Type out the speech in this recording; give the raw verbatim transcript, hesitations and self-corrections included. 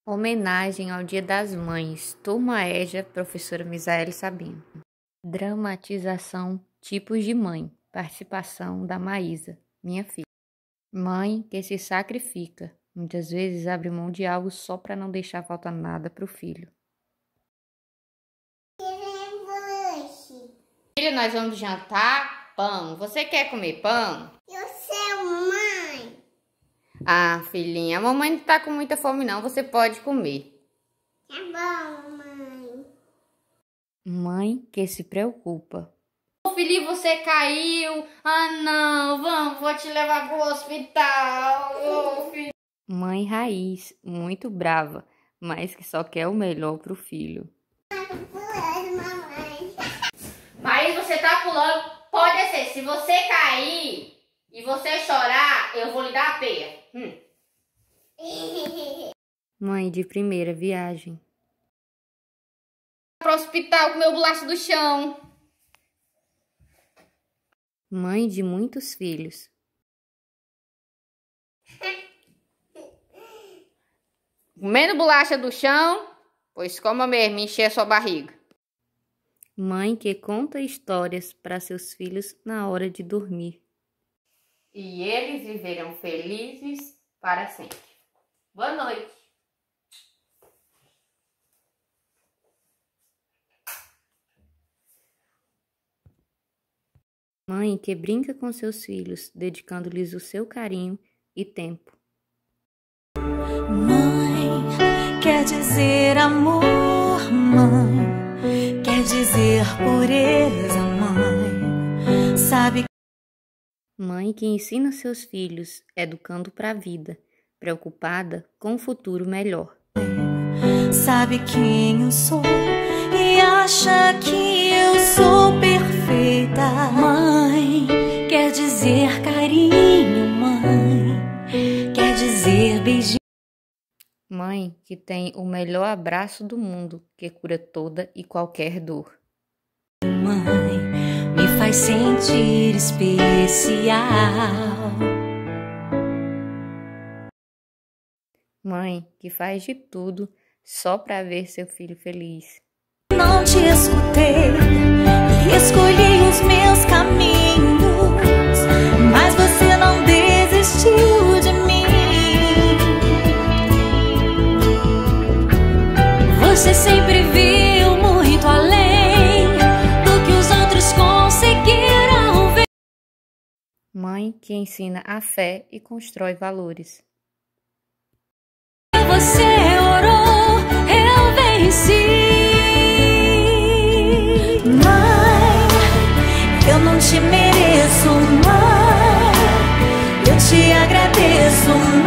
Homenagem ao Dia das Mães, Turma EJA, professora Misaele Sabino. Dramatização, tipos de mãe, participação da Maísa, minha filha. Mãe que se sacrifica, muitas vezes abre mão de algo só para não deixar faltar nada para o filho. Filho, nós vamos jantar pão. Você quer comer pão? Eu sou mãe. Ah, filhinha, a mamãe não tá com muita fome não, você pode comer. Tá bom, mãe. Mãe que se preocupa. Ô filhinho, você caiu. Ah não, vamos, vou te levar pro hospital. Ô, filho. Mãe raiz, muito brava, mas que só quer o melhor pro filho. Pulando, mamãe. Mas você tá pulando, pode ser, se você cair e você chorar, eu vou lhe dar a peia. Hum. Mãe de primeira viagem. Pro hospital com meu bolacha do chão. Mãe de muitos filhos. Comendo bolacha do chão, pois coma mesmo, encher a sua barriga. Mãe que conta histórias para seus filhos na hora de dormir. E eles viverão felizes para sempre. Boa noite. Mãe que brinca com seus filhos, dedicando-lhes o seu carinho e tempo. Mãe quer dizer amor, mãe quer dizer pureza, mãe sabe. Mãe que ensina seus filhos, educando para a vida, preocupada com um futuro melhor. Sabe quem eu sou e acha que eu sou perfeita. Mãe quer dizer carinho, mãe quer dizer beijinho. Mãe que tem o melhor abraço do mundo, que cura toda e qualquer dor. Mãe me faz sentir especial. Mãe que faz de tudo só para ver seu filho feliz. Não te escutei e escolhi os meus caminhos, mas você não desistiu de mim. Você sempre viu muito além do que os outros conseguiram ver. Mãe que ensina a fé e constrói valores. Você orou, eu venci. Mãe, eu não te mereço, mãe, eu te agradeço,